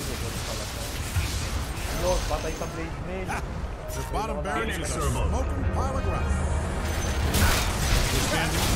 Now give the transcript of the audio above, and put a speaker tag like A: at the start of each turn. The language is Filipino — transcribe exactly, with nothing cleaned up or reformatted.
A: Revolt pala siya. Yun, patay sa Blade Mail.
B: The bottom barracks is a smoking pile of ground.